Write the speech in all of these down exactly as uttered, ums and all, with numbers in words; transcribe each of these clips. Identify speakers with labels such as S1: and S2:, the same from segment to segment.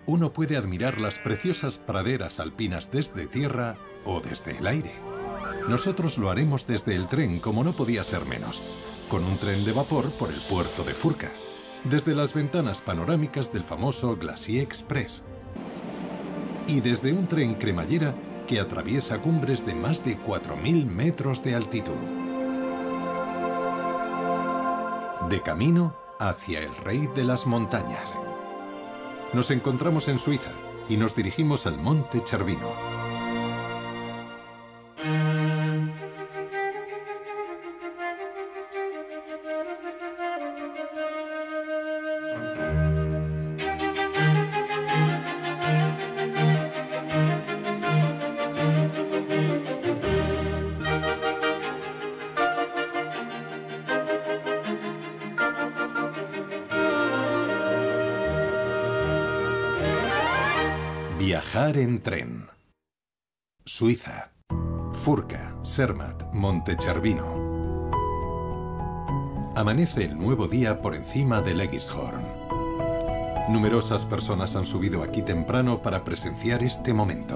S1: uno puede admirar las preciosas praderas alpinas desde tierra o desde el aire. Nosotros lo haremos desde el tren, como no podía ser menos, con un tren de vapor por el puerto de Furka, desde las ventanas panorámicas del famoso Glacier Express y desde un tren cremallera que atraviesa cumbres de más de cuatro mil metros de altitud. De camino hacia el rey de las montañas. Nos encontramos en Suiza y nos dirigimos al Monte Cervino. Viajar en tren. Suiza. Furka, Zermatt, Monte Cervino. Amanece el nuevo día por encima del Egishorn. Numerosas personas han subido aquí temprano para presenciar este momento.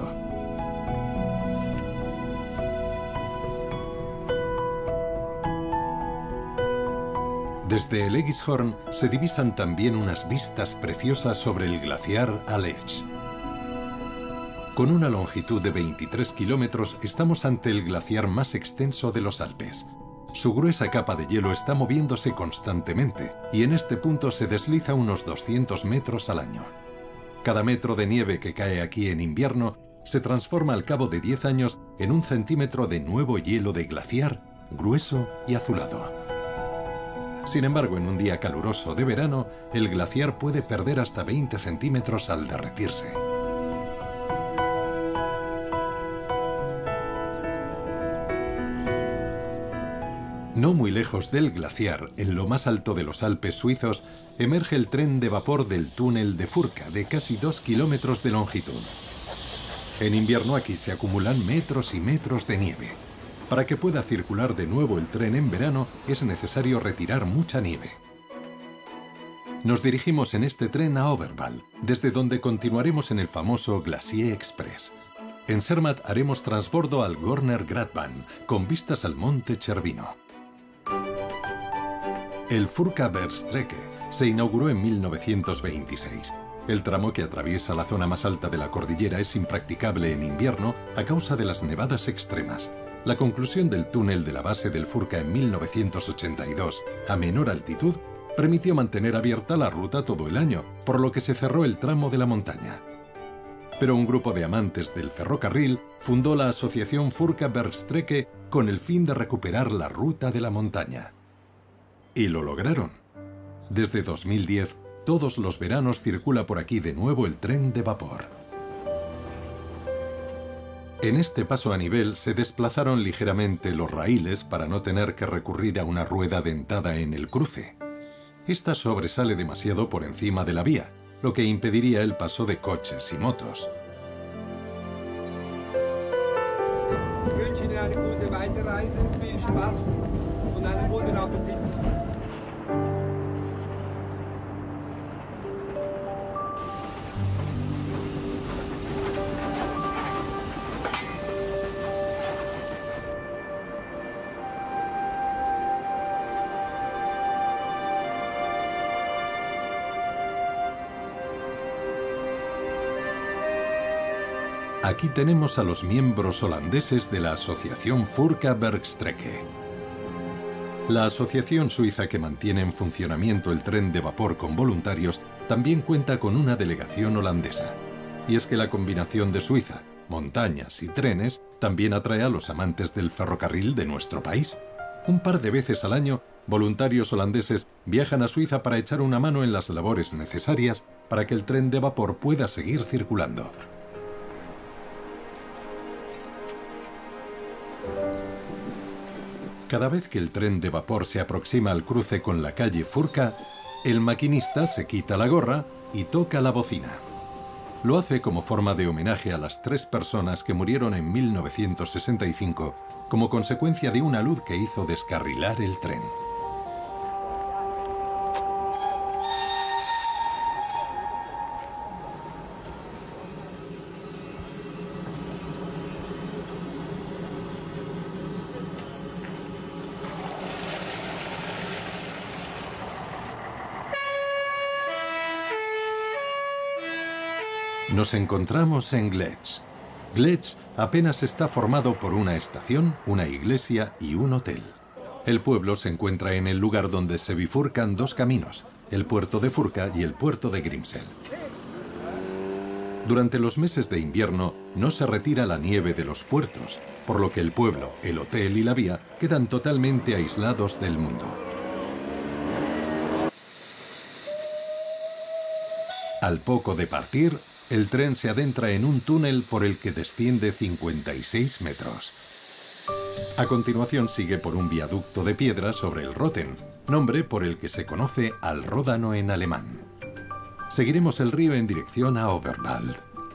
S1: Desde el Egishorn se divisan también unas vistas preciosas sobre el glaciar Aletsch. Con una longitud de veintitrés kilómetros, estamos ante el glaciar más extenso de los Alpes. Su gruesa capa de hielo está moviéndose constantemente y en este punto se desliza unos doscientos metros al año. Cada metro de nieve que cae aquí en invierno se transforma al cabo de diez años en un centímetro de nuevo hielo de glaciar, grueso y azulado. Sin embargo, en un día caluroso de verano, el glaciar puede perder hasta veinte centímetros al derretirse. No muy lejos del glaciar, en lo más alto de los Alpes suizos, emerge el tren de vapor del túnel de Furka, de casi dos kilómetros de longitud. En invierno aquí se acumulan metros y metros de nieve. Para que pueda circular de nuevo el tren en verano, es necesario retirar mucha nieve. Nos dirigimos en este tren a Oberwald, desde donde continuaremos en el famoso Glacier Express. En Zermatt haremos transbordo al Gorner Gratbahn, con vistas al Monte Cervino. El Furka Bergstrecke se inauguró en mil novecientos veintiséis. El tramo que atraviesa la zona más alta de la cordillera es impracticable en invierno a causa de las nevadas extremas. La conclusión del túnel de la base del Furka en mil novecientos ochenta y dos, a menor altitud, permitió mantener abierta la ruta todo el año, por lo que se cerró el tramo de la montaña. Pero un grupo de amantes del ferrocarril fundó la asociación Furka Bergstrecke con el fin de recuperar la ruta de la montaña. Y lo lograron. Desde dos mil diez, todos los veranos circula por aquí de nuevo el tren de vapor. En este paso a nivel se desplazaron ligeramente los raíles para no tener que recurrir a una rueda dentada en el cruce. Esta sobresale demasiado por encima de la vía, lo que impediría el paso de coches y motos. Aquí tenemos a los miembros holandeses de la asociación Furka Bergstrecke. La asociación suiza que mantiene en funcionamiento el tren de vapor con voluntarios también cuenta con una delegación holandesa. Y es que la combinación de Suiza, montañas y trenes también atrae a los amantes del ferrocarril de nuestro país. Un par de veces al año, voluntarios holandeses viajan a Suiza para echar una mano en las labores necesarias para que el tren de vapor pueda seguir circulando. Cada vez que el tren de vapor se aproxima al cruce con la calle Furka, el maquinista se quita la gorra y toca la bocina. Lo hace como forma de homenaje a las tres personas que murieron en mil novecientos sesenta y cinco como consecuencia de una luz que hizo descarrilar el tren. Nos encontramos en Glech. Glech apenas está formado por una estación, una iglesia y un hotel. El pueblo se encuentra en el lugar donde se bifurcan dos caminos, el puerto de Furka y el puerto de Grimsel. Durante los meses de invierno no se retira la nieve de los puertos, por lo que el pueblo, el hotel y la vía quedan totalmente aislados del mundo. Al poco de partir, el tren se adentra en un túnel por el que desciende cincuenta y seis metros. A continuación sigue por un viaducto de piedra sobre el Roten, nombre por el que se conoce al Ródano en alemán. Seguiremos el río en dirección a Oberwald.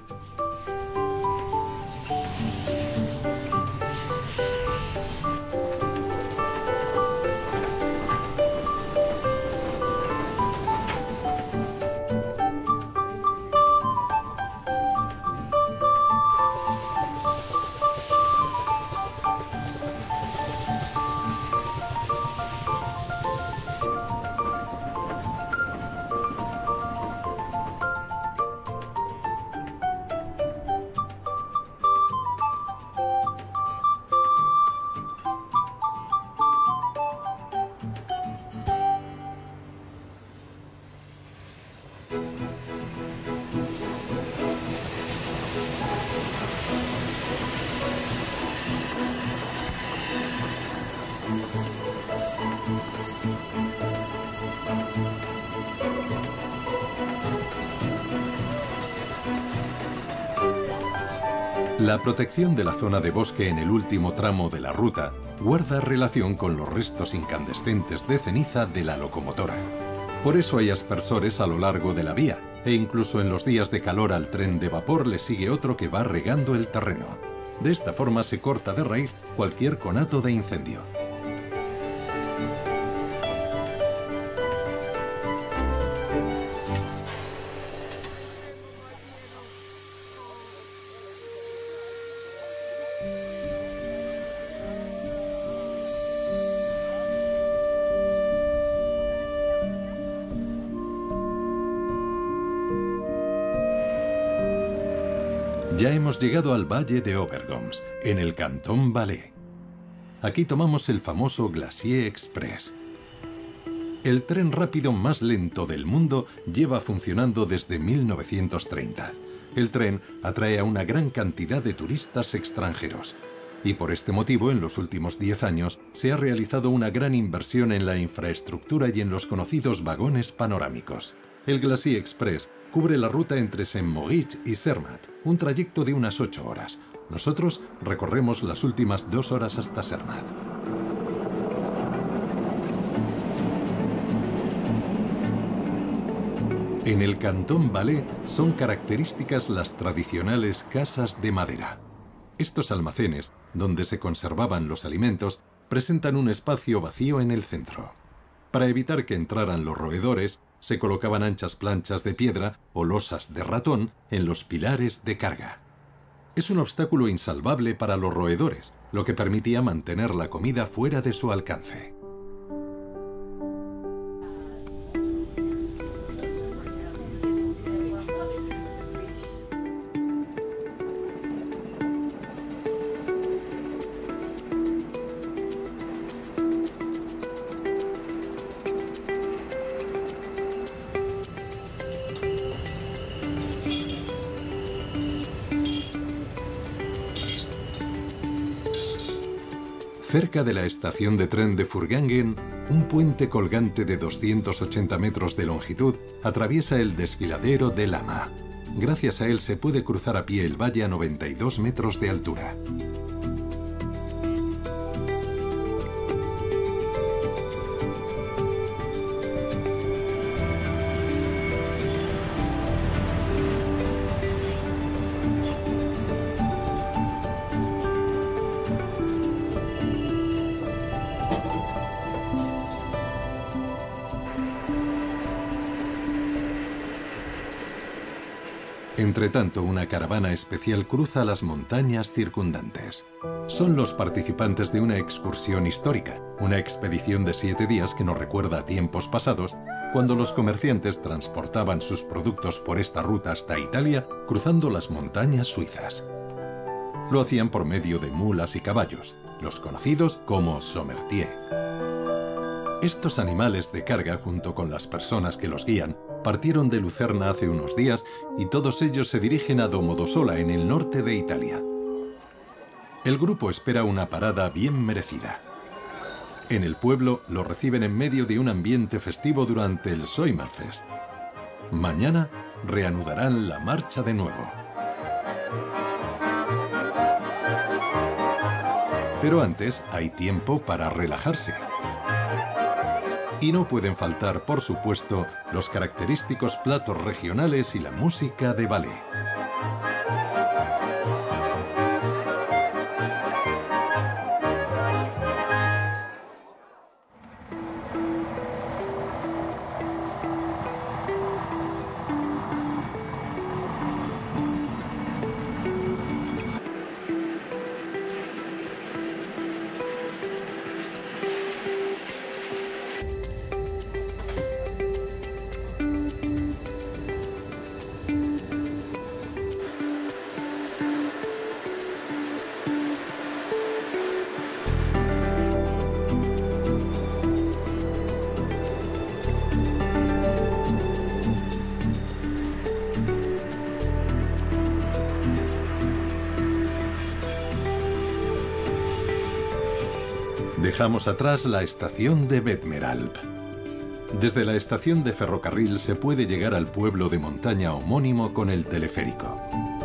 S1: La protección de la zona de bosque en el último tramo de la ruta guarda relación con los restos incandescentes de ceniza de la locomotora. Por eso hay aspersores a lo largo de la vía, e incluso en los días de calor al tren de vapor le sigue otro que va regando el terreno. De esta forma se corta de raíz cualquier conato de incendio. Ya hemos llegado al valle de Obergums, en el cantón Valais. Aquí tomamos el famoso Glacier Express. El tren rápido más lento del mundo lleva funcionando desde mil novecientos treinta. El tren atrae a una gran cantidad de turistas extranjeros. Y por este motivo, en los últimos diez años, se ha realizado una gran inversión en la infraestructura y en los conocidos vagones panorámicos. El Glacier Express cubre la ruta entre Saint-Moritz y Zermatt, un trayecto de unas ocho horas. Nosotros recorremos las últimas dos horas hasta Zermatt. En el cantón Valais son características las tradicionales casas de madera. Estos almacenes, donde se conservaban los alimentos, presentan un espacio vacío en el centro. Para evitar que entraran los roedores, se colocaban anchas planchas de piedra o losas de ratón en los pilares de carga. Es un obstáculo insalvable para los roedores, lo que permitía mantener la comida fuera de su alcance. Cerca de la estación de tren de Furgangen, un puente colgante de doscientos ochenta metros de longitud atraviesa el desfiladero de Lama. Gracias a él se puede cruzar a pie el valle a noventa y dos metros de altura. Entretanto, una caravana especial cruza las montañas circundantes. Son los participantes de una excursión histórica, una expedición de siete días que nos recuerda a tiempos pasados cuando los comerciantes transportaban sus productos por esta ruta hasta Italia, cruzando las montañas suizas. Lo hacían por medio de mulas y caballos, los conocidos como sommetier. Estos animales de carga, junto con las personas que los guían, partieron de Lucerna hace unos días y todos ellos se dirigen a Domodossola, en el norte de Italia. El grupo espera una parada bien merecida. En el pueblo lo reciben en medio de un ambiente festivo durante el Sommerfest. Mañana reanudarán la marcha de nuevo. Pero antes hay tiempo para relajarse. Y no pueden faltar, por supuesto, los característicos platos regionales y la música de ballet. Dejamos atrás la estación de Vetmeralp. Desde la estación de ferrocarril se puede llegar al pueblo de montaña homónimo con el teleférico.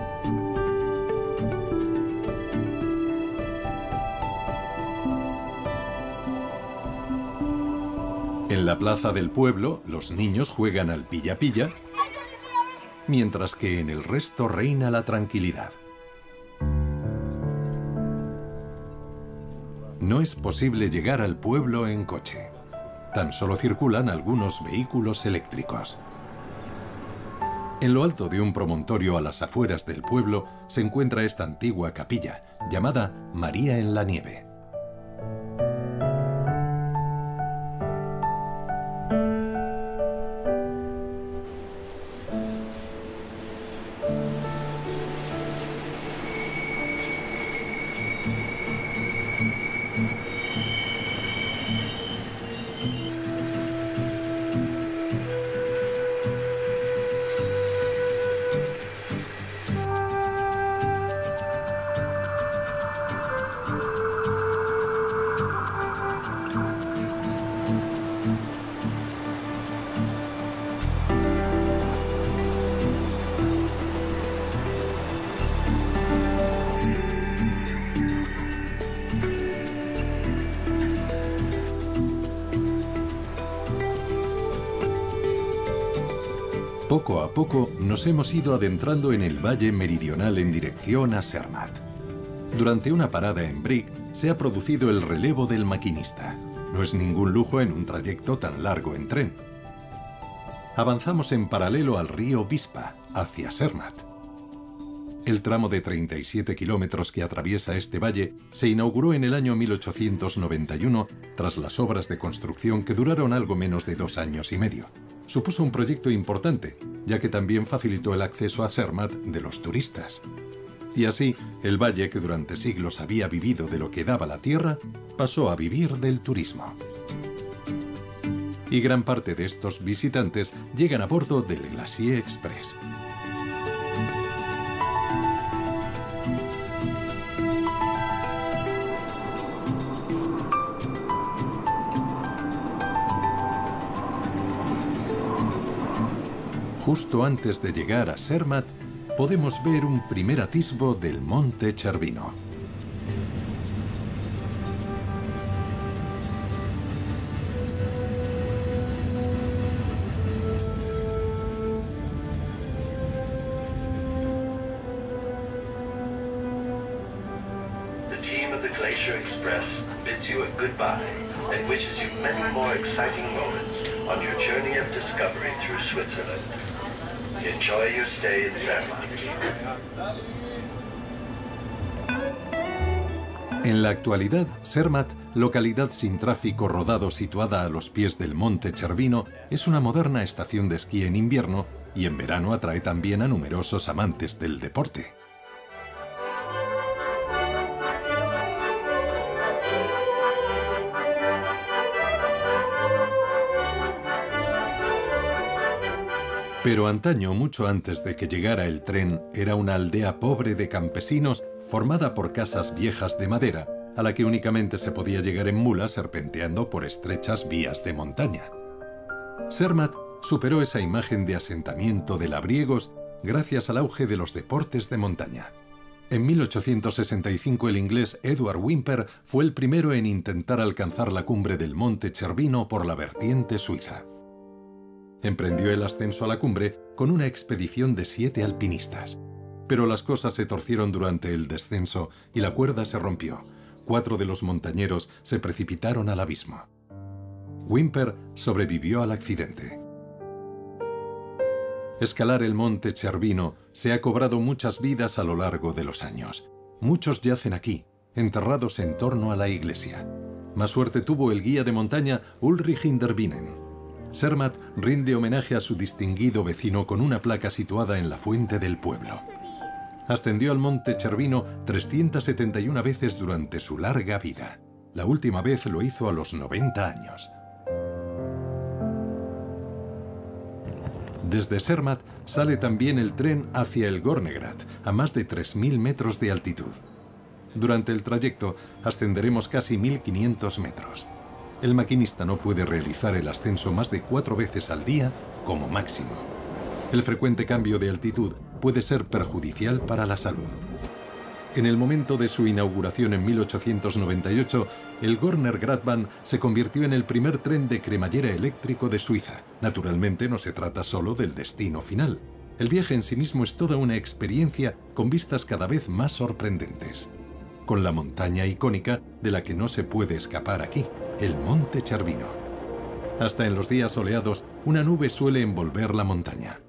S1: En la plaza del pueblo, los niños juegan al pilla-pilla, mientras que en el resto reina la tranquilidad. No es posible llegar al pueblo en coche. Tan solo circulan algunos vehículos eléctricos. En lo alto de un promontorio a las afueras del pueblo se encuentra esta antigua capilla, llamada María en la Nieve. Poco a poco nos hemos ido adentrando en el valle meridional en dirección a Zermatt. Durante una parada en Brig se ha producido el relevo del maquinista. No es ningún lujo en un trayecto tan largo en tren. Avanzamos en paralelo al río Vispa, hacia Zermatt. El tramo de treinta y siete kilómetros que atraviesa este valle se inauguró en el año mil ochocientos noventa y uno tras las obras de construcción que duraron algo menos de dos años y medio. Supuso un proyecto importante, ya que también facilitó el acceso a Zermatt de los turistas. Y así, el valle, que durante siglos había vivido de lo que daba la tierra, pasó a vivir del turismo. Y gran parte de estos visitantes llegan a bordo del Glacier Express. Justo antes de llegar a Zermatt, podemos ver un primer atisbo del Monte Cervino.
S2: The team of the Glacier Express bids you a goodbye and wishes you many more exciting moments on your journey of discovery through Switzerland. Enjoy your stay in Zermatt.
S1: En la actualidad, Zermatt, localidad sin tráfico rodado situada a los pies del monte Cervino, es una moderna estación de esquí en invierno y en verano atrae también a numerosos amantes del deporte. Pero antaño, mucho antes de que llegara el tren, era una aldea pobre de campesinos formada por casas viejas de madera, a la que únicamente se podía llegar en mula serpenteando por estrechas vías de montaña. Zermatt superó esa imagen de asentamiento de labriegos gracias al auge de los deportes de montaña. En mil ochocientos sesenta y cinco el inglés Edward Whymper fue el primero en intentar alcanzar la cumbre del monte Cervino por la vertiente suiza. Emprendió el ascenso a la cumbre con una expedición de siete alpinistas. Pero las cosas se torcieron durante el descenso y la cuerda se rompió. Cuatro de los montañeros se precipitaron al abismo. Whymper sobrevivió al accidente. Escalar el monte Cervino se ha cobrado muchas vidas a lo largo de los años. Muchos yacen aquí, enterrados en torno a la iglesia. Más suerte tuvo el guía de montaña Ulrich Hinderbinnen. Zermatt rinde homenaje a su distinguido vecino con una placa situada en la fuente del pueblo. Ascendió al monte Cervino trescientas setenta y una veces durante su larga vida. La última vez lo hizo a los noventa años. Desde Zermatt sale también el tren hacia el Gornergrat, a más de tres mil metros de altitud. Durante el trayecto ascenderemos casi mil quinientos metros. El maquinista no puede realizar el ascenso más de cuatro veces al día como máximo. El frecuente cambio de altitud puede ser perjudicial para la salud. En el momento de su inauguración en mil ochocientos noventa y ocho, el Gornergratbahn se convirtió en el primer tren de cremallera eléctrico de Suiza. Naturalmente no se trata solo del destino final. El viaje en sí mismo es toda una experiencia con vistas cada vez más sorprendentes. Con la montaña icónica de la que no se puede escapar aquí, el monte Cervino. Hasta en los días soleados, una nube suele envolver la montaña.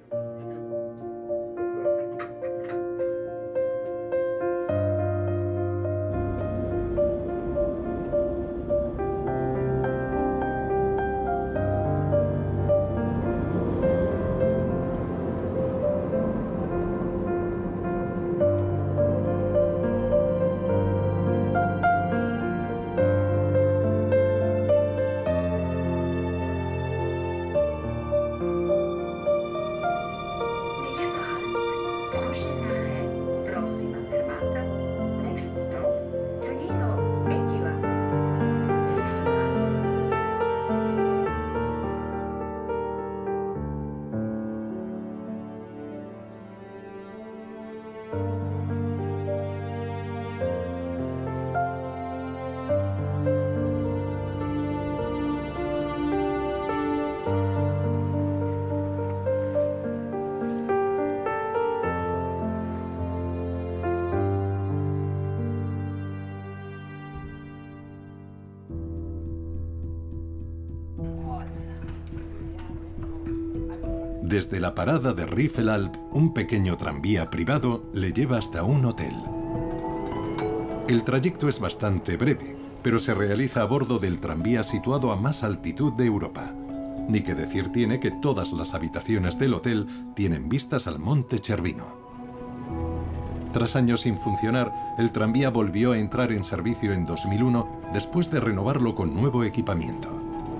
S1: Desde la parada de Riffelalp, un pequeño tranvía privado le lleva hasta un hotel. El trayecto es bastante breve, pero se realiza a bordo del tranvía situado a más altitud de Europa. Ni que decir tiene que todas las habitaciones del hotel tienen vistas al monte Cervino. Tras años sin funcionar, el tranvía volvió a entrar en servicio en dos mil uno después de renovarlo con nuevo equipamiento.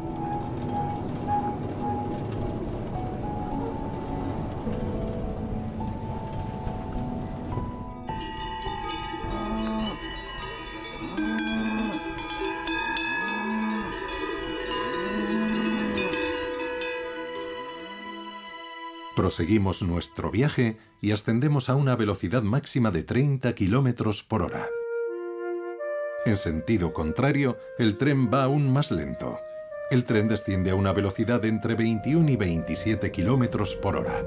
S1: Proseguimos nuestro viaje y ascendemos a una velocidad máxima de treinta kilómetros por hora. En sentido contrario, el tren va aún más lento. El tren desciende a una velocidad de entre veintiuno y veintisiete kilómetros por hora.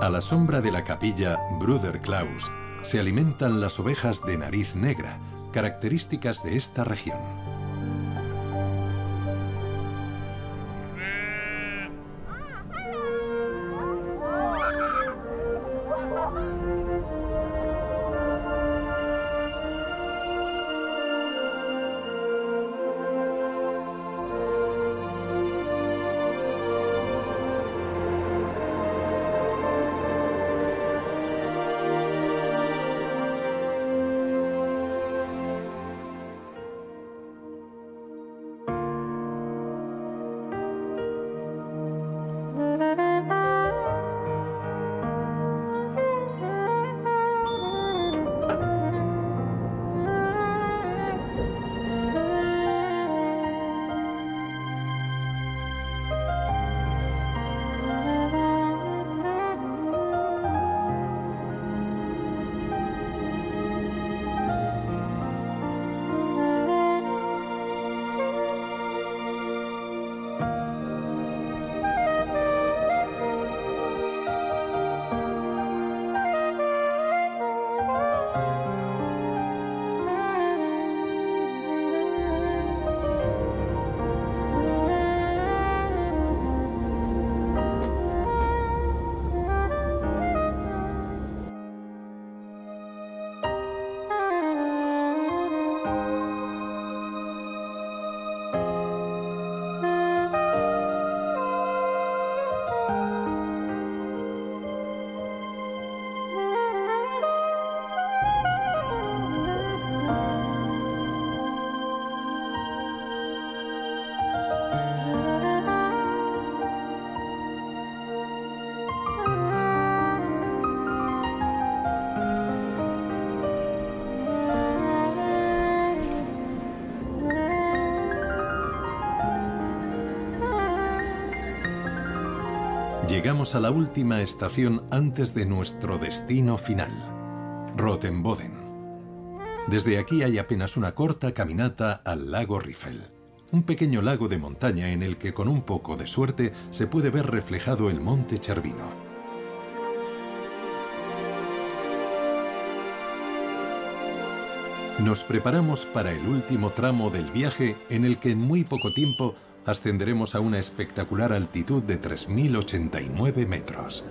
S1: A la sombra de la capilla Bruder Klaus se alimentan las ovejas de nariz negra, características de esta región. Llegamos a la última estación antes de nuestro destino final, Rottenboden. Desde aquí hay apenas una corta caminata al lago Riffel, un pequeño lago de montaña en el que con un poco de suerte se puede ver reflejado el monte Cervino. Nos preparamos para el último tramo del viaje en el que en muy poco tiempo ascenderemos a una espectacular altitud de tres mil ochenta y nueve metros.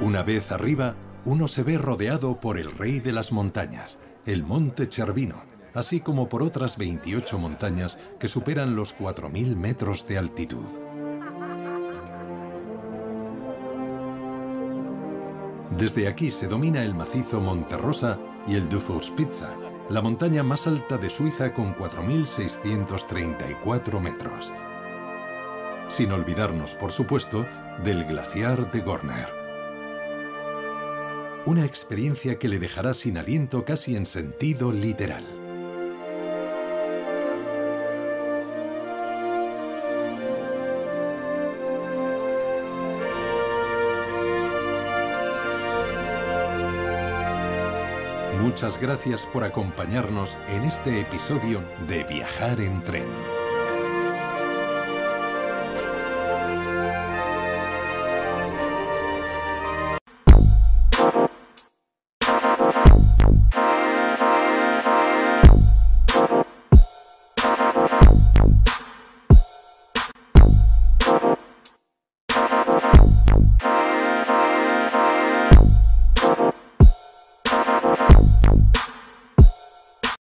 S1: Una vez arriba, uno se ve rodeado por el rey de las montañas, el Monte Cervino, así como por otras veintiocho montañas que superan los cuatro mil metros de altitud. Desde aquí se domina el macizo Monte Rosa y el Dufourspitze, la montaña más alta de Suiza con cuatro mil seiscientos treinta y cuatro metros. Sin olvidarnos, por supuesto, del glaciar de Gorner. Una experiencia que le dejará sin aliento casi en sentido literal. Muchas gracias por acompañarnos en este episodio de Viajar en Tren.